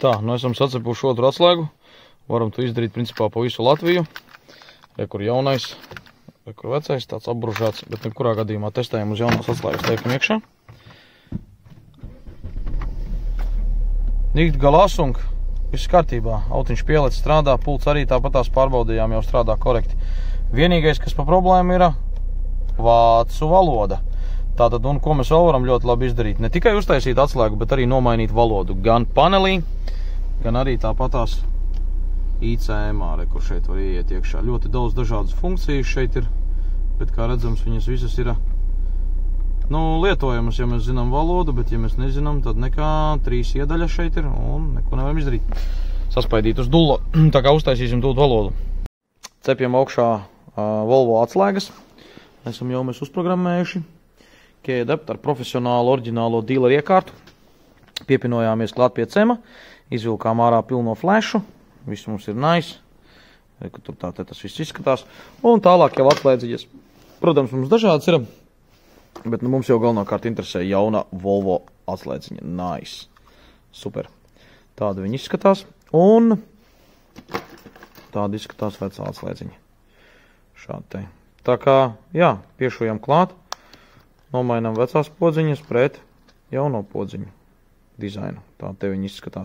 Tā, nu esam sacepuši otru atslēgu. Varam to izdarīt principā pa visu Latviju. Re, kur jaunais, re, kur vecais, tāds apbružāts, bet nekurā gadījumā testējam uz jaunās atslēgas, liekam iekšā. Nikt galasung, viss kārtībā. Autiņš pielec strādā, pults arī tāpatās pārbaudījām, jau strādā korekti. Vienīgais, kas pa problēmu ir vācu valoda. Tātad, un ko mēs vēl varam ļoti labi izdarīt? Ne tikai uztaisīt atslēgu, bet arī nomainīt valodu. Gan panelī, gan arī tāpatās ICM-ā, kur šeit var ieiet iekšā. Ļoti daudz dažādas funkcijas šeit ir, bet kā redzams, viņas visas ir lietojamas, ja mēs zinām valodu, bet ja mēs nezinām, tad nekā 3 iedaļas šeit ir un neko nevaram izdarīt. Saspaidīt uz dullo, tā kā uztaisīsim dullu valodu. Cepjam augšā Volvo atslēgas. Esam jau mēs uzprogrammējuši. Key adapter ar profesionālu, oriģinālo dealer iekārtu. Piepinojāmies klāt pie cema. Izvilkām ārā pilno flešu. Viss mums ir nice. Tur tā tas viss izskatās. Un tālāk jau atslēdzies. Protams, mums dažādas ir. Bet mums jau galvenokārt interesē jauna Volvo atslēdziņa. Nice. Super. Tāda viņa izskatās. Un tāda izskatās vecā atslēdziņa. Šādi te. Tā kā, jā, piešujam klāt. Nomainām vecās podziņas pret jauno podziņu dizainu. Tā te viņi izskatās.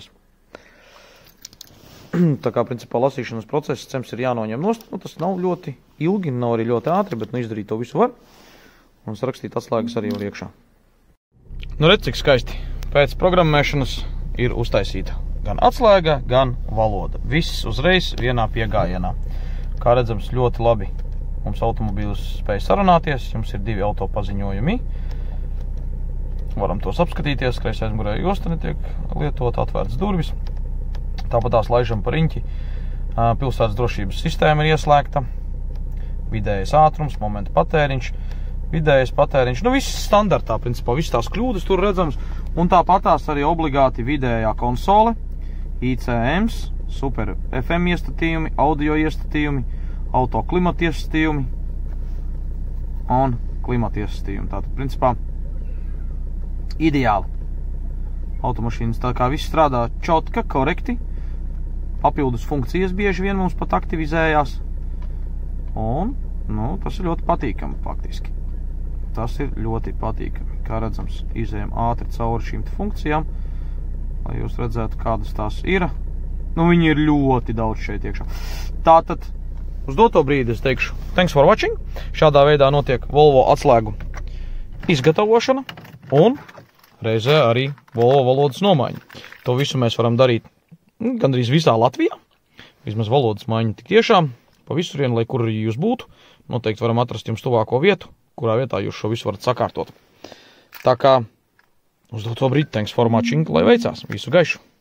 Tā kā, principā, lasīšanas process cems ir jānoņem nost. Tas nav ļoti ilgi, nav arī ļoti ātri, bet izdarīt to visu var. Un sarakstīt atslēgas arī var iekšā. Nu, redz, cik skaisti. Pēc programmēšanas ir uztaisīta gan atslēga, gan valoda. Viss uzreiz vienā piegājienā. Kā redzams, ļoti labi. Mums automobīlis spēja sarunāties, jums ir 2 auto paziņojumi. Varam tos apskatīties, kreisā aizmugurējā josta netiek lietot, atvērts durvis. Tāpat tās laižam pa riņķi. Pilsētas drošības sistēma ir ieslēgta. Vidējais ātrums, momenta patēriņš, vidējais patēriņš. Nu, viss standartā, principā, viss tās kļūdas tur redzams. Un tāpat tās arī obligāti vidējā konsole, ICMs, super FM iestatījumi, audio iestatījumi, auto klimata iestatījumi un klimata iestatījumi. Tātad, principā, ideāli. Automašīnas tā kā viss strādā čotka, korekti. Papildus funkcijas bieži vien mums pat aktivizējās. Un, tas ir ļoti patīkami faktiski. Tas ir ļoti patīkami. Kā redzams, izējam ātri cauri šīm funkcijām, lai jūs redzētu, kādas tās ir. Viņi ir ļoti daudz šeit iekšā. Tātad, uz doto brīdi es teikšu, thanks for watching. Šādā veidā notiek Volvo atslēgu izgatavošana un reizē arī Volvo valodas nomaiņa. To visu mēs varam darīt gandrīz visā Latvijā. Vismaz valodas maiņa tik tiešām pa visurienu, lai kur arī jūs būtu. Noteikti varam atrast jums tuvāko vietu, kurā vietā jūs šo visu varat sakārtot. Tā kā uz doto brīdi, thanks for watching, lai veicās. Visu gaišu!